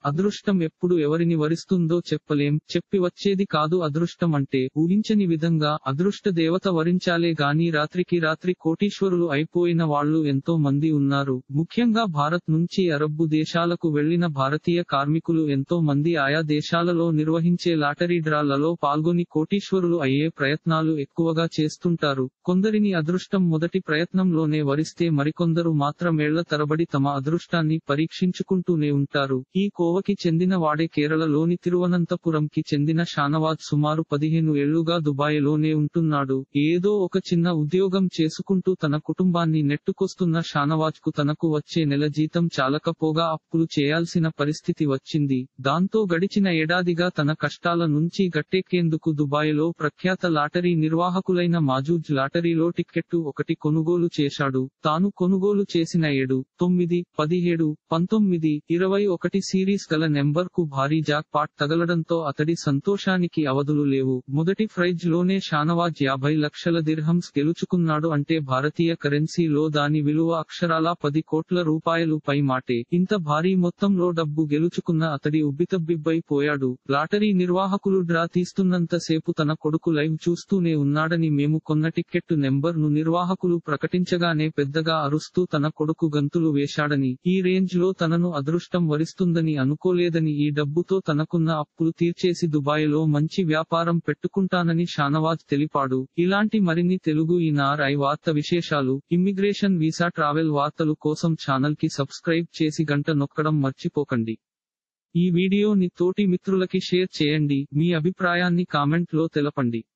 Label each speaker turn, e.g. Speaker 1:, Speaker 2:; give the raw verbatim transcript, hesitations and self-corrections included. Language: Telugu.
Speaker 1: అదృష్టం ఎప్పుడు ఎవరిని వరిస్తుందో చెప్పలేం, చెప్పి వచ్చేది కాదు. అదృష్టం అంటే ఊహించని విధంగా అదృష్ట దేవత వరించాలే గాని రాత్రికి రాత్రి కోటీశ్వరులు అయిపోయిన వాళ్ళు ఎంతో మంది ఉన్నారు. ముఖ్యంగా భారత్ నుంచి అరబ్బు దేశాలకు వెళ్లిన భారతీయ కార్మికులు ఎంతో మంది ఆయా దేశాలలో నిర్వహించే లాటరీ డ్రాలలో పాల్గొని కోటీశ్వరులు అయ్యే ప్రయత్నాలు ఎక్కువగా చేస్తుంటారు. కొందరిని అదృష్టం మొదటి ప్రయత్నంలోనే వరిస్తే మరికొందరు మాత్రమేళ్ల తరబడి తమ అదృష్టాన్ని పరీక్షించుకుంటూనే ఉంటారు. ఈ కోవకి చెందిన వాడే కేరళలోని తిరువనంతపురంకి చెందిన షానవాజ్. సుమారు పదిహేను ఏళ్లుగా దుబాయ్లోనే ఉంటున్నాడు. ఏదో ఒక చిన్న ఉద్యోగం చేసుకుంటూ తన కుటుంబాన్ని నెట్టుకొస్తున్న షానవాజ్ కు తనకు వచ్చే నెల జీతం చాలకపోగా అప్పులు చేయాల్సిన పరిస్థితి వచ్చింది. దాంతో గడిచిన ఏడాదిగా తన కష్టాల నుంచి గట్టెక్కేందుకు దుబాయ్లో ప్రఖ్యాత లాటరీ నిర్వాహకులైన మాజూజ్ లాటరీలో టిక్కెట్టు ఒకటి కొనుగోలు చేశాడు. తాను కొనుగోలు చేసిన ఏడు, తొమ్మిది, పదిహేడు, పంతొమ్మిది, ఇరవై ఒకటి సిరీస్ గల నెంబర్ కు భారీ జాక్ పాట్ తగలడంతో అతడి సంతోషానికి అవధులు లేవు. మొదటి ప్రైజ్ లోనే షానవాజ్ యాభై లక్షల దిర్హమ్స్ గెలుచుకున్నాడు. అంటే భారతీయ కరెన్సీలో దాని విలువ అక్షరాలా పది కోట్ల రూపాయలు పై మాటే. ఇంత భారీ మొత్తంలో డబ్బు గెలుచుకున్న అతడి ఉబ్బితబ్బిబ్బైపోయాడు. లాటరీ నిర్వాహకులు డ్రా తీస్తున్నంత సేపు తన కొడుకు లైవ్ చూస్తూనే ఉన్నాడని, మేము కొన్న టిక్కెట్టు నెంబర్ ను నిర్వాహకులు ప్రకటించగానే పెద్దగా అరుస్తూ తన కొడుకు గంతులు వేశాడని, ఈ రేంజ్ లో తనను అదృష్టం వరిస్తుందని అనుకోలేదని, ఈ డబ్బుతో తనకున్న అప్పులు తీర్చేసి దుబాయ్లో మంచి వ్యాపారం పెట్టుకుంటానని షానవాజ్ తెలిపాడు. ఇలాంటి మరిన్ని తెలుగు ఈనార్ ఐ వార్త విశేషాలు, ఇమ్మిగ్రేషన్, వీసా, ట్రావెల్ వార్తలు కోసం ఛానల్ కి సబ్స్క్రైబ్ చేసి గంట నొక్కడం మర్చిపోకండి. ఈ వీడియోని తోటి మిత్రులకి షేర్ చేయండి. మీ అభిప్రాయాన్ని కామెంట్ లో తెలపండి.